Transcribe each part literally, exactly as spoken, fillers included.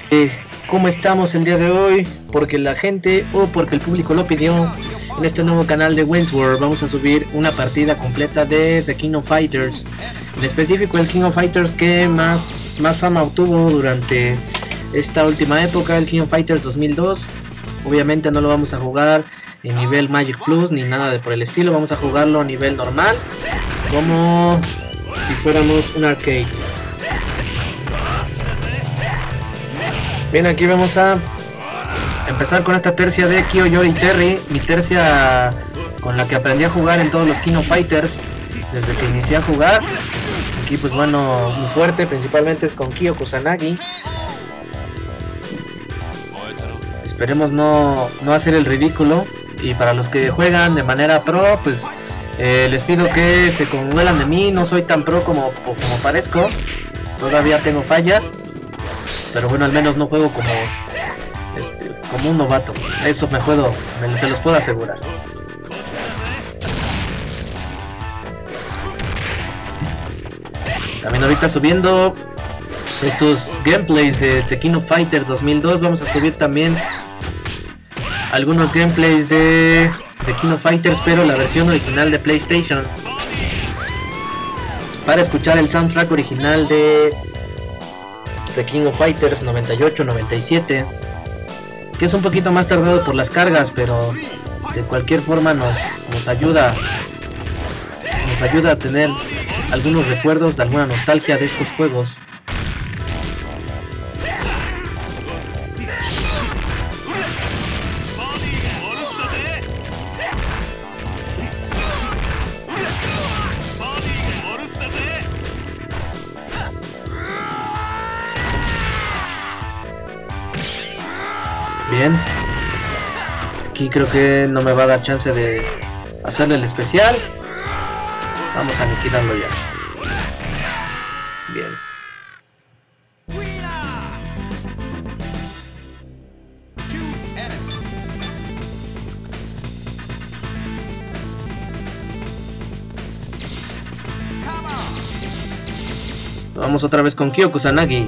Eh, ¿Cómo estamos el día de hoy? Porque la gente o porque el público lo pidió. En este nuevo canal de Windsworth vamos a subir una partida completa de The King of Fighters. En específico el King of Fighters que más, más fama obtuvo durante esta última época, el King of Fighters dos mil dos. Obviamente no lo vamos a jugar en nivel Magic Plus ni nada de por el estilo. Vamos a jugarlo a nivel normal, como si fuéramos un arcade. Bien, aquí vamos a empezar con esta tercia de Kiyoyori Terry, mi tercia con la que aprendí a jugar en todos los King of Fighters desde que inicié a jugar. Aquí pues bueno, muy fuerte, principalmente es con Kyo Kusanagi. Esperemos no, no hacer el ridículo. Y para los que juegan de manera pro, pues eh, les pido que se conmuelan de mí. No soy tan pro como, como parezco. Todavía tengo fallas. Pero bueno, al menos no juego como este, como un novato. Eso me puedo, me, se los puedo asegurar. También ahorita subiendo estos gameplays de The King of Fighters dos mil dos. Vamos a subir también algunos gameplays de The King of Fighters, pero la versión original de PlayStation, para escuchar el soundtrack original de The King of Fighters noventa y ocho noventa y siete, que es un poquito más tardado por las cargas, pero de cualquier forma nos, nos ayuda nos ayuda a tener algunos recuerdos de alguna nostalgia de estos juegos. Bien, aquí creo que no me va a dar chance de hacerle el especial. Vamos a aniquilarlo ya. Bien. Vamos otra vez con Kyo Kusanagi.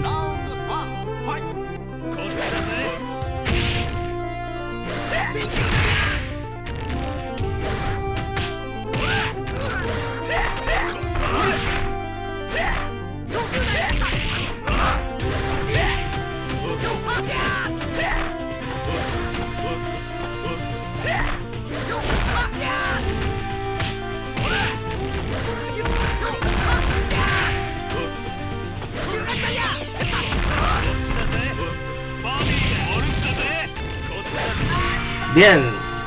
Bien.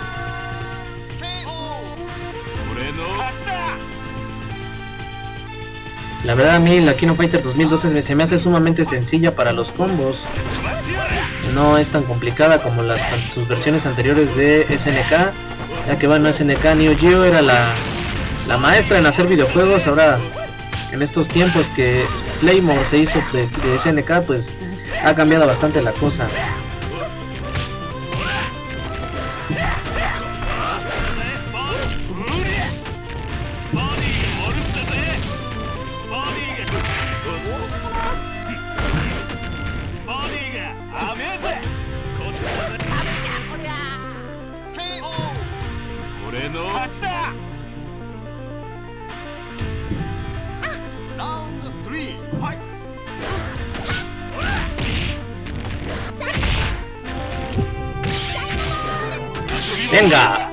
La verdad a mí la King of Fighters dos mil doce se me hace sumamente sencilla para los combos. No es tan complicada como las sus versiones anteriores de S N K. Ya que bueno, S N K Neo Geo era la, la maestra en hacer videojuegos. Ahora en estos tiempos que Playmore se hizo de, de S N K, pues ha cambiado bastante la cosa. Venga.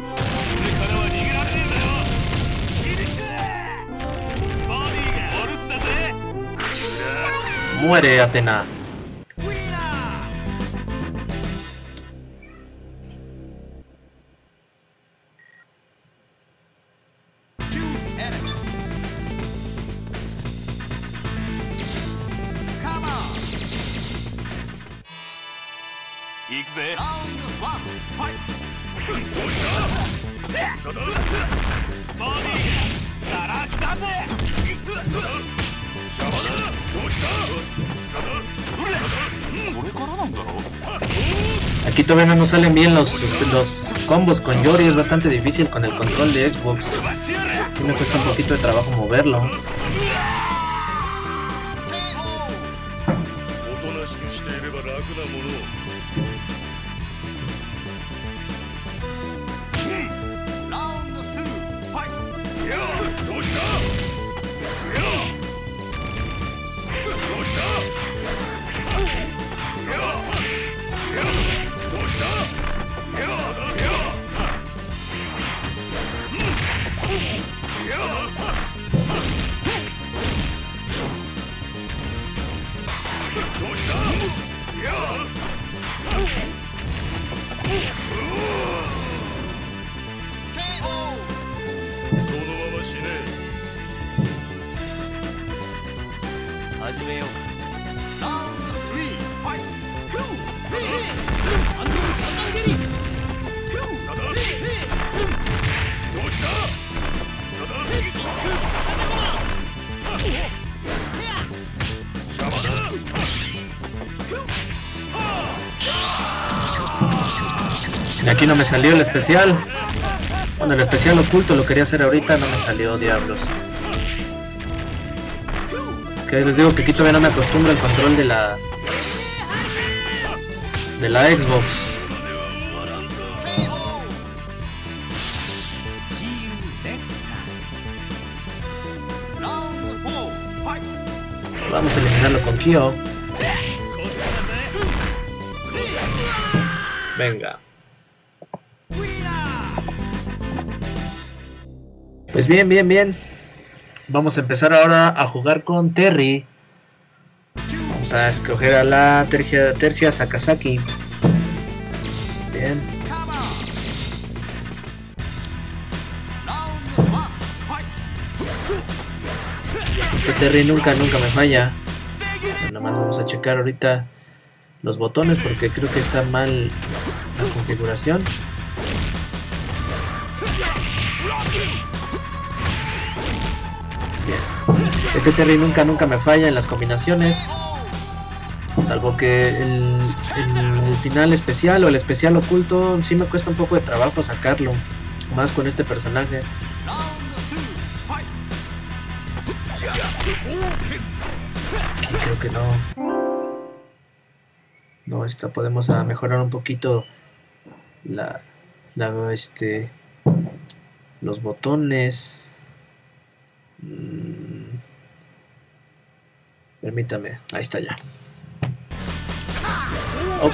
Muere, Atena. Aquí todavía no nos salen bien los, los combos con Yori, es bastante difícil con el control de Xbox. Sí me cuesta un poquito de trabajo moverlo. Aquí no me salió el especial. Bueno, el especial oculto lo quería hacer ahorita, no me salió, diablos. Que les digo que aquí todavía no me acostumbro al control de la de la Xbox. Vamos a eliminarlo con Kyo. Venga. Pues bien, bien, bien. Vamos a empezar ahora a jugar con Terry. Vamos a escoger a la tercia, tercia Sakazaki. Bien. Este Terry nunca, nunca me falla. Nada más vamos a checar ahorita los botones porque creo que está mal la configuración. Bien. Este Terry nunca, nunca me falla en las combinaciones. Salvo que el, el, el final especial o el especial oculto sí me cuesta un poco de trabajo sacarlo. Más con este personaje. Creo que no. No, esta podemos a mejorar un poquito la, la este los botones. Mm. Permítame, ahí está ya. Ok.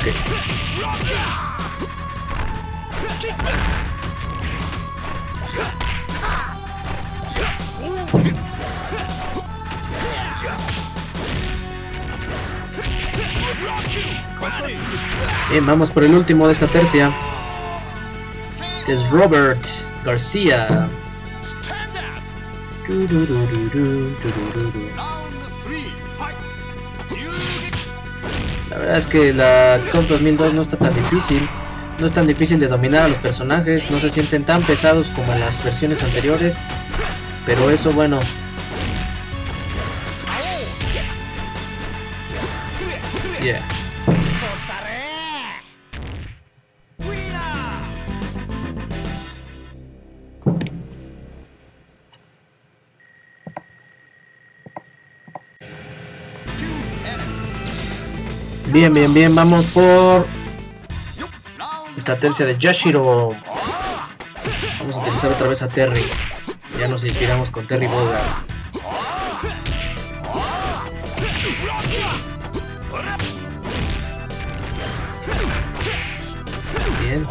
Bien, vamos por el último de esta tercia. Es Robert García. La verdad es que la Capcom dos mil dos no está tan difícil. No es tan difícil de dominar a los personajes. No se sienten tan pesados como en las versiones anteriores. Pero eso, bueno. Yeah. Bien, bien, bien, vamos por esta tercia de Yashiro. Vamos a utilizar otra vez a Terry. Ya nos inspiramos con Terry Bogard. Bien.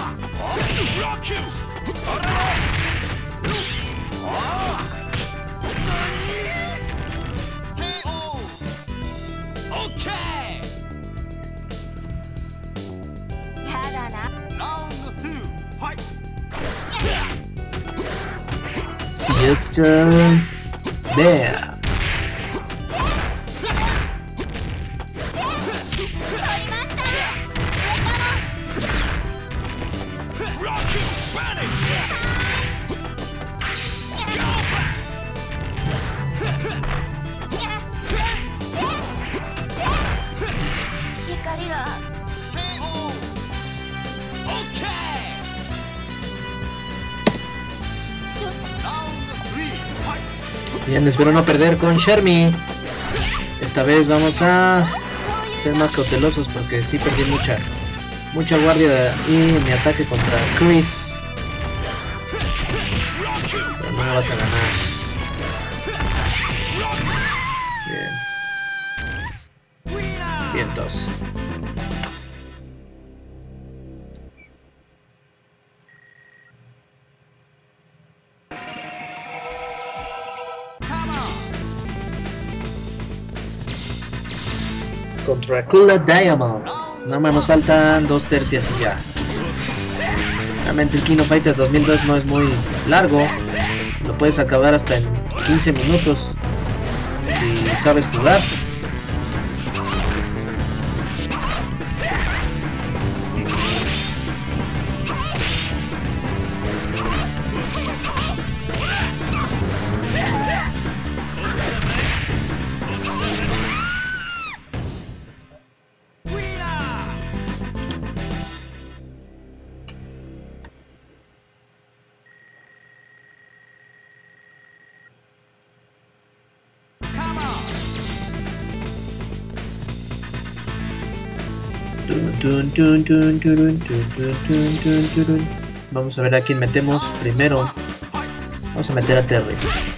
Sister Bear. Bien, espero no perder con Shermie. Esta vez vamos a ser más cautelosos porque sí perdí mucha mucha guardia y mi ataque contra Chris. Pero no me vas a ganar. Bien. Vientos. Contra Kula Diamond. Nada más nos faltan dos tercias y ya. Realmente el King of Fighters dos mil dos no es muy largo. Lo puedes acabar hasta en quince minutos si sabes jugar. Tun, tun, tun, turun, tun, tun, tun, tun, turun. Vamos a ver a quién metemos primero. Vamos a meter a Terry.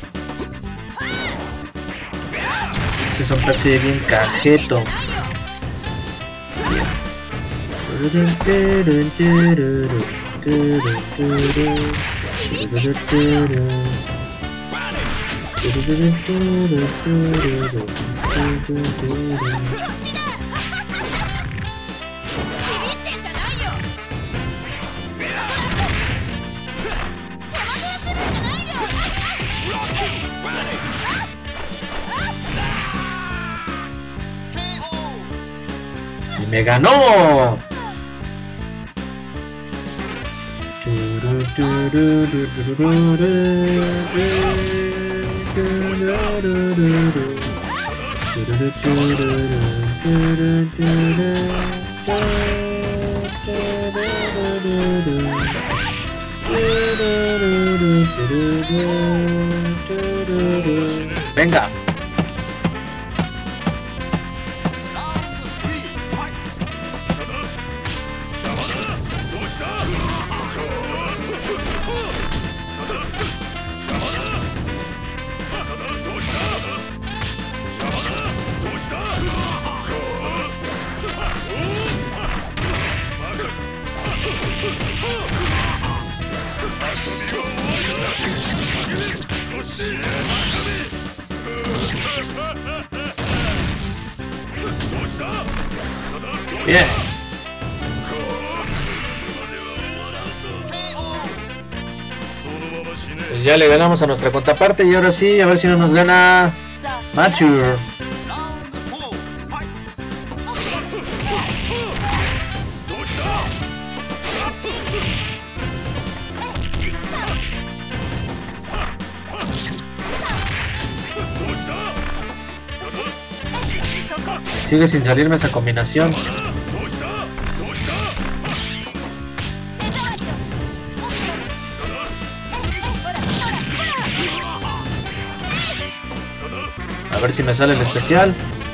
Ese soundtrack se ve bien cajeto. ¡Me ganó! Venga. Bien. Pues ya le ganamos a nuestra contraparte y ahora sí, a ver si no nos gana Mature. Sigue sin salirme esa combinación. A ver si me sale el especial.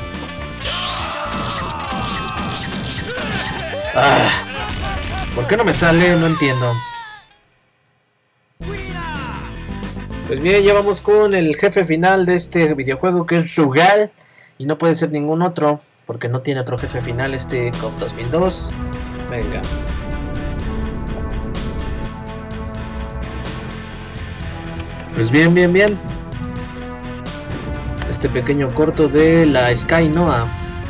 Ah, ¿por qué no me sale? No entiendo. Pues bien, ya vamos con el jefe final de este videojuego, que es Rugal. Y no puede ser ningún otro, porque no tiene otro jefe final este C O F dos mil dos. Venga. Pues bien, bien, bien. Este pequeño corto de la Sky Noah.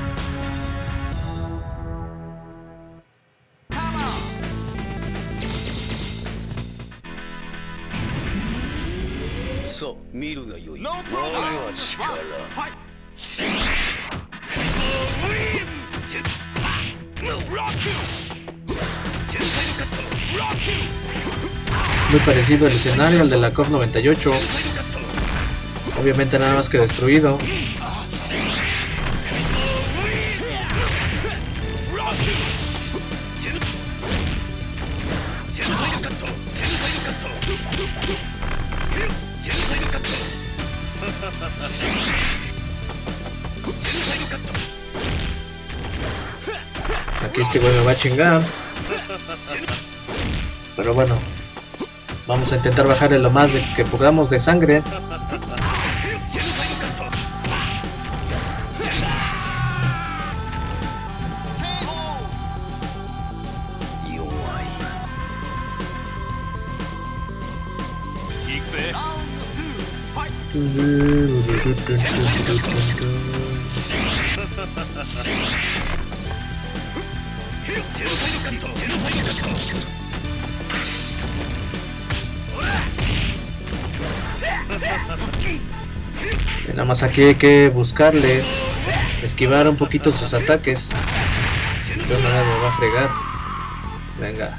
Muy parecido el escenario al de la C O F noventa y ocho. Obviamente nada más que destruido. que este güey me va a chingar. Pero bueno, vamos a intentar bajarle lo más de que podamos de sangre. Y nada más aquí hay que buscarle, esquivar un poquito sus ataques. De todas maneras me va a fregar. Venga.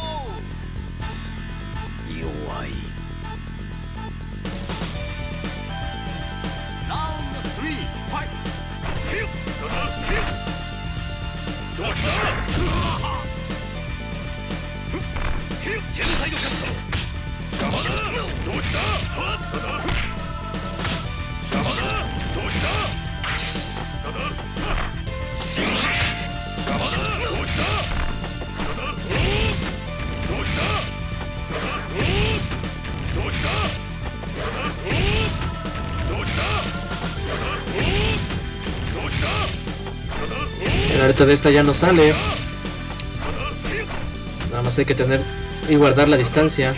Ahorita de esta ya no sale. Nada más hay que tener y guardar la distancia.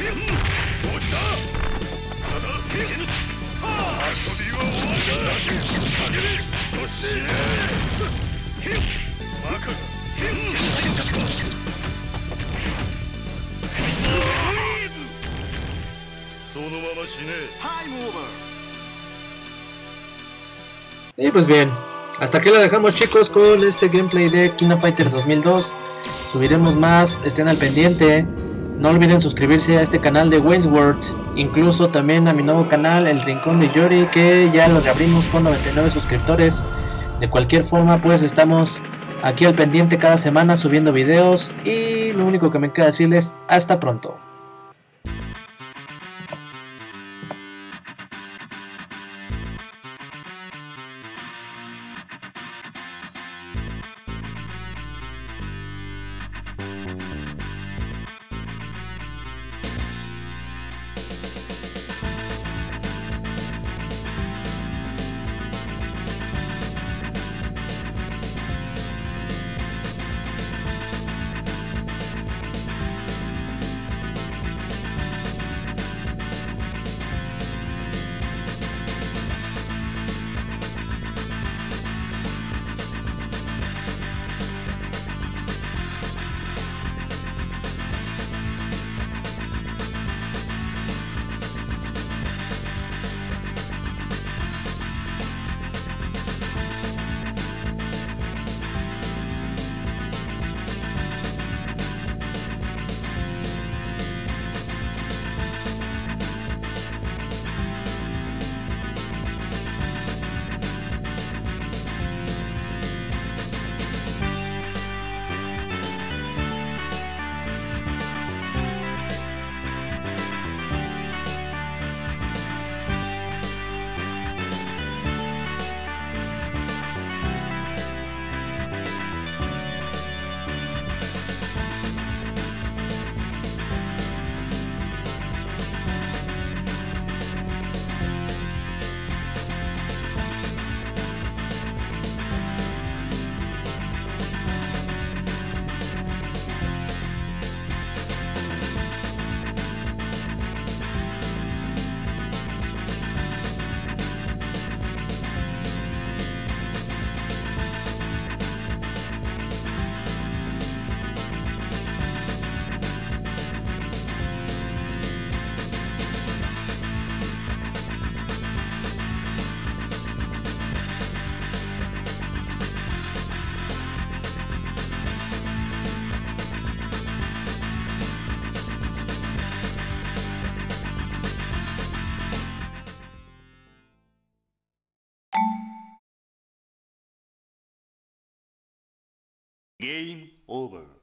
Y pues bien, hasta aquí lo dejamos, chicos, con este gameplay de King of Fighters dos mil dos. Subiremos más, estén al pendiente. No olviden suscribirse a este canal de Wayne's World, incluso también a mi nuevo canal, El Rincón de Yori, que ya lo reabrimos con noventa y nueve suscriptores. De cualquier forma, pues estamos aquí al pendiente cada semana subiendo videos, y lo único que me queda decirles, hasta pronto. Game over.